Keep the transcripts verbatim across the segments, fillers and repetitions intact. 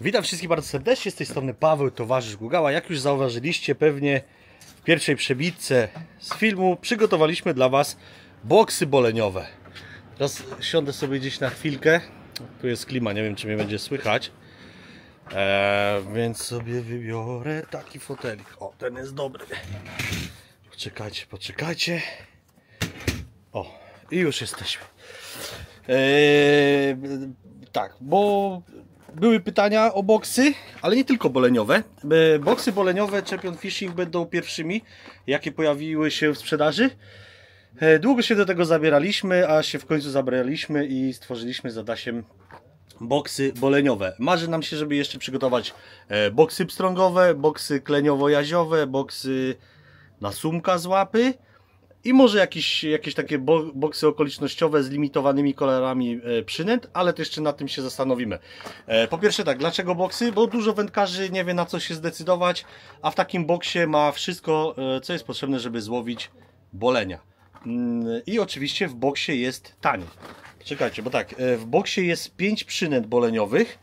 Witam wszystkich bardzo serdecznie, z tej strony Paweł, towarzysz Gugała. Jak już zauważyliście pewnie w pierwszej przebitce z filmu, przygotowaliśmy dla Was boksy boleniowe. Teraz siądę sobie gdzieś na chwilkę. Tu jest klima, nie wiem czy mnie będzie słychać. Eee, więc sobie wybiorę taki fotelik. O, ten jest dobry. Poczekajcie, poczekajcie. O, i już jesteśmy. Eee, tak, bo były pytania o boksy, ale nie tylko boleniowe. Boksy boleniowe Champion Fishing będą pierwszymi, jakie pojawiły się w sprzedaży. Długo się do tego zabieraliśmy, a się w końcu zabraliśmy i stworzyliśmy z Adasiem boksy boleniowe. Marzy nam się, żeby jeszcze przygotować boksy pstrągowe, boksy kleniowo-jaziowe, boksy na sumka z łapy. I może jakieś, jakieś takie boksy okolicznościowe z limitowanymi kolorami przynęt, ale to jeszcze nad tym się zastanowimy. Po pierwsze tak, dlaczego boksy? Bo dużo wędkarzy nie wie na co się zdecydować, a w takim boksie ma wszystko, co jest potrzebne, żeby złowić bolenia. I oczywiście w boksie jest taniej. Czekajcie, bo tak, w boksie jest pięć przynęt boleniowych.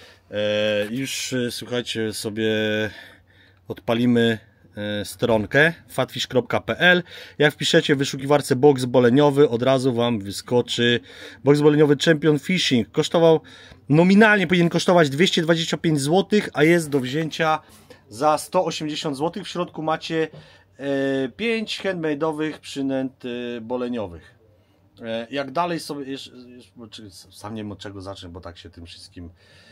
Już słuchajcie, sobie odpalimy stronkę fatfish kropka p l. Jak wpiszecie w wyszukiwarce boks boleniowy, od razu Wam wyskoczy boks boleniowy Champion Fishing. Kosztował, nominalnie powinien kosztować dwieście dwadzieścia pięć złotych, a jest do wzięcia za sto osiemdziesiąt złotych. W środku macie e, pięć handmade'owych przynęt e, boleniowych. E, jak dalej sobie, jeszcze, jeszcze, sam nie wiem od czego zacznę, bo tak się tym wszystkim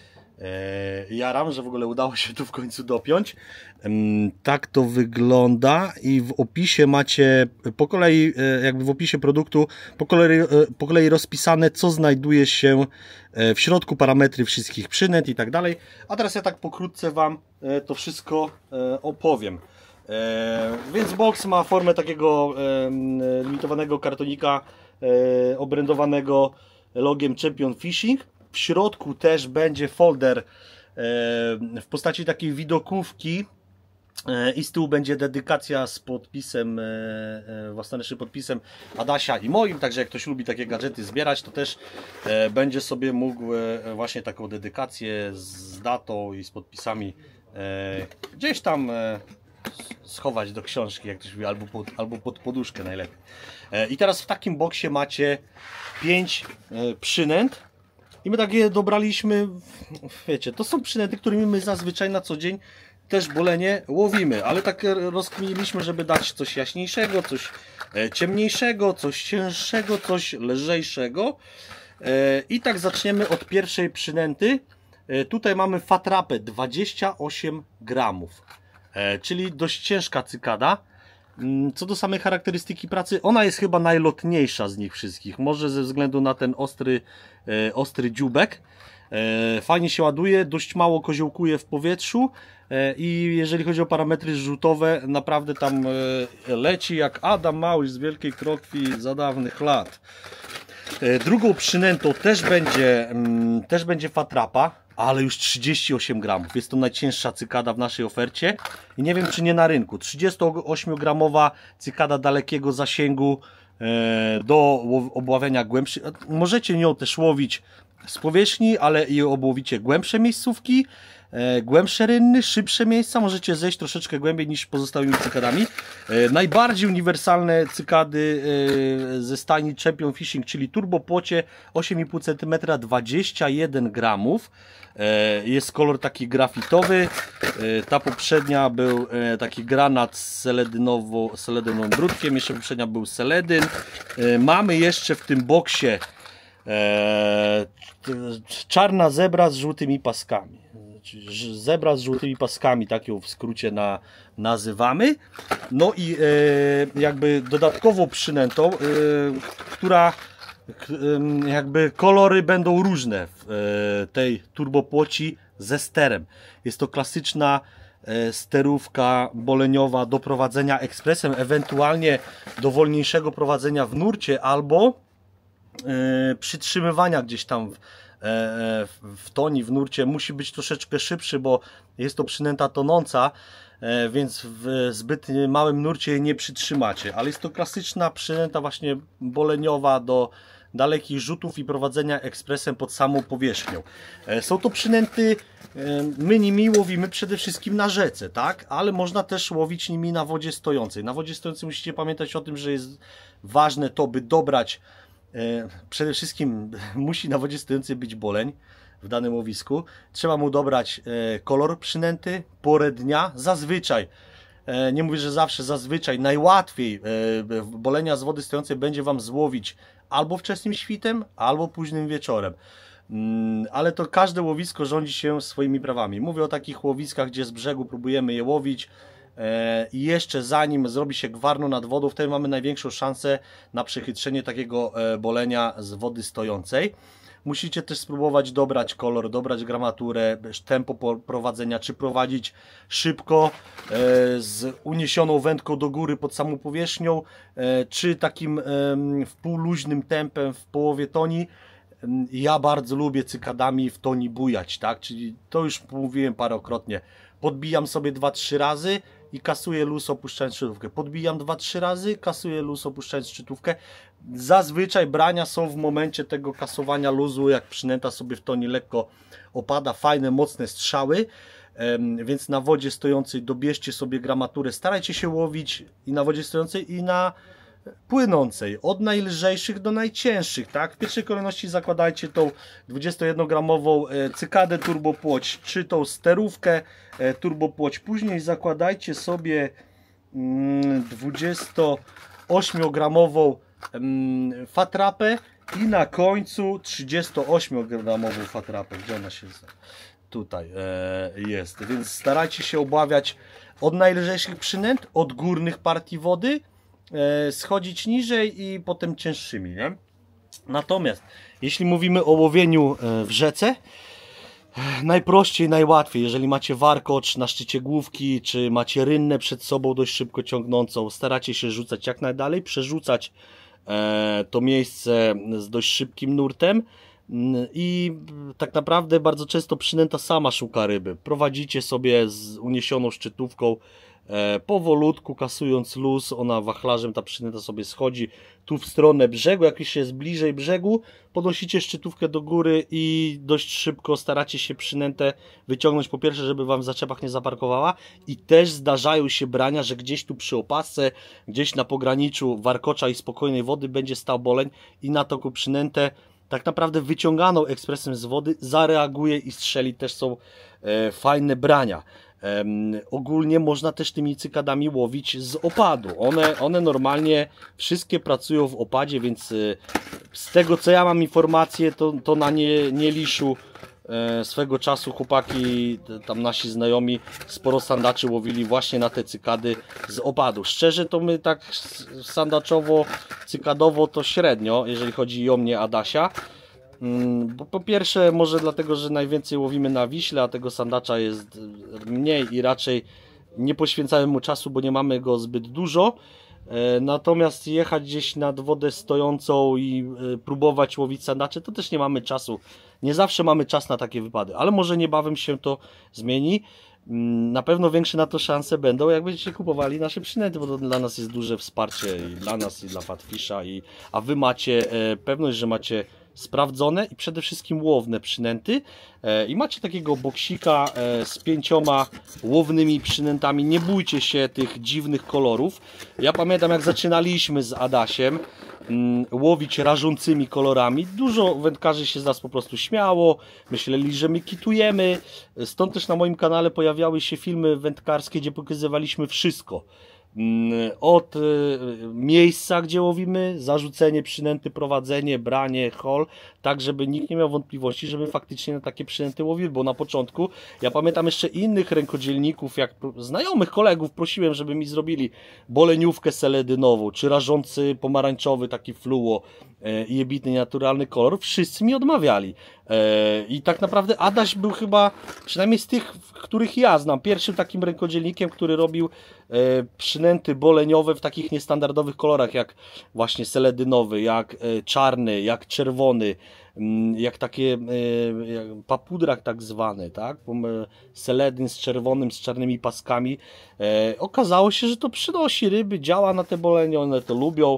jaram, że w ogóle udało się tu w końcu dopiąć. Tak to wygląda i w opisie macie po kolei, jakby w opisie produktu po kolei, po kolei rozpisane, co znajduje się w środku, parametry wszystkich przynęt i tak dalej. A teraz ja tak pokrótce Wam to wszystko opowiem. Więc box ma formę takiego limitowanego kartonika obrędowanego logiem Champion Fishing. W środku też będzie folder w postaci takiej widokówki i z tyłu będzie dedykacja z podpisem, własnoręcznym podpisem Adasia i moim, także jak ktoś lubi takie gadżety zbierać, to też będzie sobie mógł właśnie taką dedykację z datą i z podpisami gdzieś tam schować do książki, jak ktoś mówi, albo pod, albo pod poduszkę najlepiej. I teraz w takim boksie macie pięć przynęt. I my takie dobraliśmy, wiecie, to są przynęty, którymi my zazwyczaj na co dzień też bolenie łowimy, ale tak rozkminiliśmy, żeby dać coś jaśniejszego, coś ciemniejszego, coś cięższego, coś lżejszego. I tak zaczniemy od pierwszej przynęty. Tutaj mamy fatrapę dwadzieścia osiem gramów, czyli dość ciężka cykada. Co do samej charakterystyki pracy, ona jest chyba najlotniejsza z nich wszystkich. Może ze względu na ten ostry, e, ostry dzióbek. E, fajnie się ładuje, dość mało koziołkuje w powietrzu e, i jeżeli chodzi o parametry rzutowe, naprawdę tam e, leci jak Adam Małysz z Wielkiej Krokwi za dawnych lat. E, drugą przynętą też będzie, mm, też będzie fatrapa, ale już trzydzieści osiem gramów. Jest to najcięższa cykada w naszej ofercie i nie wiem czy nie na rynku. trzydziestoośmiogramowa cykada dalekiego zasięgu do obławiania głębszych. Możecie nią też łowić z powierzchni, ale i obłowicie głębsze miejscówki, głębsze rynny, szybsze miejsca. Możecie zejść troszeczkę głębiej niż pozostałymi cykadami. Najbardziej uniwersalne cykady ze stajni Champion Fishing, czyli turbopłocie osiem i pół centymetra, dwadzieścia jeden gramów. Jest kolor taki grafitowy. Ta poprzednia był taki granat z seledynowo, seledynowym brudkiem. Jeszcze poprzednia był seledyn. Mamy jeszcze w tym boksie czarna zebra z żółtymi paskami. Zebra z żółtymi paskami, tak ją w skrócie na, nazywamy. No i e, jakby dodatkową przynętą, e, która e, jakby kolory będą różne w e, tej turbopłoci ze sterem. Jest to klasyczna e, sterówka boleniowa do prowadzenia ekspresem, ewentualnie do wolniejszego prowadzenia w nurcie albo e, przytrzymywania gdzieś tam w, w toni, w nurcie. Musi być troszeczkę szybszy, bo jest to przynęta tonąca, więc w zbyt małym nurcie nie przytrzymacie, ale jest to klasyczna przynęta właśnie boleniowa do dalekich rzutów i prowadzenia ekspresem pod samą powierzchnią. Są to przynęty, my nimi łowimy przede wszystkim na rzece, tak? Ale można też łowić nimi na wodzie stojącej. Na wodzie stojącej musicie pamiętać o tym, że jest ważne to, by dobrać, przede wszystkim musi na wodzie stojącej być boleń w danym łowisku. Trzeba mu dobrać kolor przynęty, porę dnia, zazwyczaj. Nie mówię, że zawsze, zazwyczaj najłatwiej bolenia z wody stojącej będzie Wam złowić albo wczesnym świtem, albo późnym wieczorem. Ale to każde łowisko rządzi się swoimi prawami. Mówię o takich łowiskach, gdzie z brzegu próbujemy je łowić i jeszcze zanim zrobi się gwarno nad wodą, wtedy mamy największą szansę na przechytrzenie takiego bolenia z wody stojącej. Musicie też spróbować dobrać kolor, dobrać gramaturę, tempo prowadzenia, czy prowadzić szybko z uniesioną wędką do góry pod samą powierzchnią, czy takim wpółluźnym tempem w połowie toni. Ja bardzo lubię cykadami w toni bujać, tak? Czyli to już mówiłem parokrotnie. Podbijam sobie dwa trzy razy i kasuję luz, opuszczając szczytówkę. Podbijam dwa trzy razy, kasuję luz, opuszczając szczytówkę. Zazwyczaj brania są w momencie tego kasowania luzu, jak przynęta sobie w tonie lekko opada, fajne, mocne strzały. Więc na wodzie stojącej dobierzcie sobie gramaturę. Starajcie się łowić i na wodzie stojącej, i na płynącej, od najlżejszych do najcięższych, tak? W pierwszej kolejności zakładajcie tą dwudziestojednogramową cykadę turbopłoć, czy tą sterówkę turbopłoć. Później zakładajcie sobie dwudziestoośmiogramową fatrapę i na końcu trzydziestoośmiogramową fatrapę. Gdzie ona się tutaj jest? Więc starajcie się obawiać od najlżejszych przynęt, od górnych partii wody, schodzić niżej i potem cięższymi, nie? Natomiast jeśli mówimy o łowieniu w rzece, najprościej, najłatwiej, jeżeli macie warkocz na szczycie główki, czy macie rynnę przed sobą dość szybko ciągnącą, staracie się rzucać jak najdalej, przerzucać to miejsce z dość szybkim nurtem i tak naprawdę bardzo często przynęta sama szuka ryby. Prowadzicie sobie z uniesioną szczytówką powolutku, kasując luz, ona wachlarzem, ta przynęta sobie schodzi tu w stronę brzegu. Jak już jest bliżej brzegu, podnosicie szczytówkę do góry i dość szybko staracie się przynętę wyciągnąć, po pierwsze, żeby Wam w zaczepach nie zaparkowała, i też zdarzają się brania, że gdzieś tu przy opasce, gdzieś na pograniczu warkocza i spokojnej wody będzie stał boleń i na taką przynętę tak naprawdę wyciąganą ekspresem z wody zareaguje i strzeli. Też są e, fajne brania. Um, ogólnie można też tymi cykadami łowić z opadu. One, one normalnie wszystkie pracują w opadzie, więc y, z tego co ja mam informację, to, to na nie, nie liszu e, swego czasu chłopaki, tam nasi znajomi, sporo sandaczy łowili właśnie na te cykady z opadu. Szczerze to my tak sandaczowo, cykadowo to średnio, jeżeli chodzi o mnie, Adasia. Bo po pierwsze może dlatego, że najwięcej łowimy na Wiśle, a tego sandacza jest mniej i raczej nie poświęcamy mu czasu, bo nie mamy go zbyt dużo. Natomiast jechać gdzieś nad wodę stojącą i próbować łowić sandacze, to też nie mamy czasu. Nie zawsze mamy czas na takie wypady, ale może niebawem się to zmieni. Na pewno większe na to szanse będą, jak będziecie kupowali nasze przynęty, bo to dla nas jest duże wsparcie, i dla nas, i dla Fatfisha, i, a Wy macie pewność, że macie sprawdzone i przede wszystkim łowne przynęty i macie takiego boksika z pięcioma łownymi przynętami. Nie bójcie się tych dziwnych kolorów. Ja pamiętam, jak zaczynaliśmy z Adasiem łowić rażącymi kolorami, dużo wędkarzy się z nas po prostu śmiało, myśleli, że my kitujemy. Stąd też na moim kanale pojawiały się filmy wędkarskie, gdzie pokazywaliśmy wszystko. Od miejsca, gdzie łowimy, zarzucenie przynęty, prowadzenie, branie, hol, tak żeby nikt nie miał wątpliwości, żeby faktycznie na takie przynęty łowili, bo na początku, ja pamiętam jeszcze innych rękodzielników, jak znajomych kolegów prosiłem, żeby mi zrobili boleniówkę seledynową, czy rażący pomarańczowy, taki fluo i jebitny naturalny kolor, wszyscy mi odmawiali. I tak naprawdę Adaś był chyba, przynajmniej z tych, których ja znam, pierwszym takim rękodzielnikiem, który robił przynęty boleniowe w takich niestandardowych kolorach, jak właśnie seledynowy, jak czarny, jak czerwony, jak takie jak papudrak tak zwany, tak? Seledyn z czerwonym, z czarnymi paskami. Okazało się, że to przynosi ryby, działa na te bolenie, one to lubią.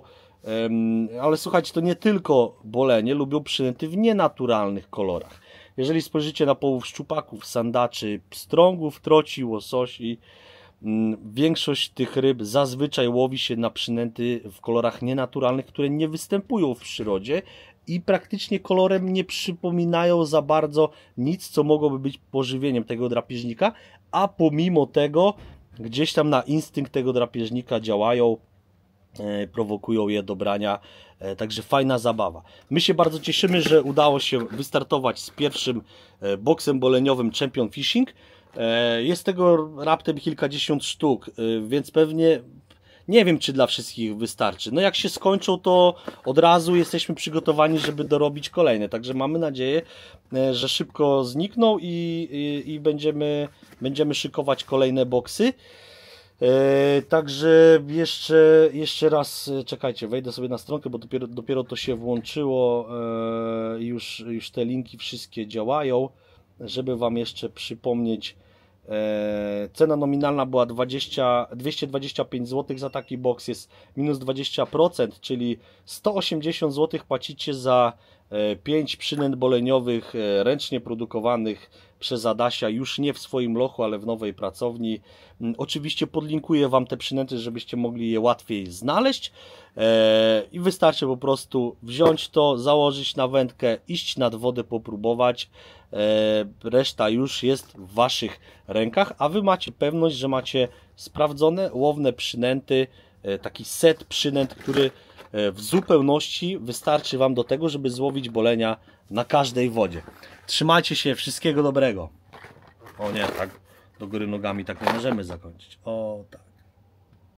Ale słuchajcie, to nie tylko bolenie lubią przynęty w nienaturalnych kolorach. Jeżeli spojrzycie na połów szczupaków, sandaczy, pstrągów, troci, łososi, większość tych ryb zazwyczaj łowi się na przynęty w kolorach nienaturalnych, które nie występują w przyrodzie i praktycznie kolorem nie przypominają za bardzo nic, co mogłoby być pożywieniem tego drapieżnika, a pomimo tego gdzieś tam na instynkt tego drapieżnika działają, prowokują je do brania, także fajna zabawa. My się bardzo cieszymy, że udało się wystartować z pierwszym boksem boleniowym Champion Fishing. Jest tego raptem kilkadziesiąt sztuk, więc pewnie nie wiem, czy dla wszystkich wystarczy. No jak się skończą, to od razu jesteśmy przygotowani, żeby dorobić kolejne. Także mamy nadzieję, że szybko znikną i, i, i będziemy, będziemy szykować kolejne boksy. E, także jeszcze, jeszcze raz, czekajcie, wejdę sobie na stronkę, bo dopiero, dopiero to się włączyło i e, już, już te linki wszystkie działają, żeby Wam jeszcze przypomnieć. E, cena nominalna była dwadzieścia, dwieście dwadzieścia pięć złotych za taki boks, jest minus dwadzieścia procent, czyli sto osiemdziesiąt złotych płacicie za e, pięć przynęt boleniowych e, ręcznie produkowanych przez Adasia, już nie w swoim lochu, ale w nowej pracowni. E, oczywiście podlinkuję Wam te przynęty, żebyście mogli je łatwiej znaleźć e, i wystarczy po prostu wziąć to, założyć na wędkę, iść nad wodę, popróbować. Reszta już jest w Waszych rękach, a Wy macie pewność, że macie sprawdzone, łowne przynęty, taki set przynęt, który w zupełności wystarczy Wam do tego, żeby złowić bolenia na każdej wodzie. Trzymajcie się, wszystkiego dobrego. O nie, tak do góry nogami tak nie możemy zakończyć. O tak.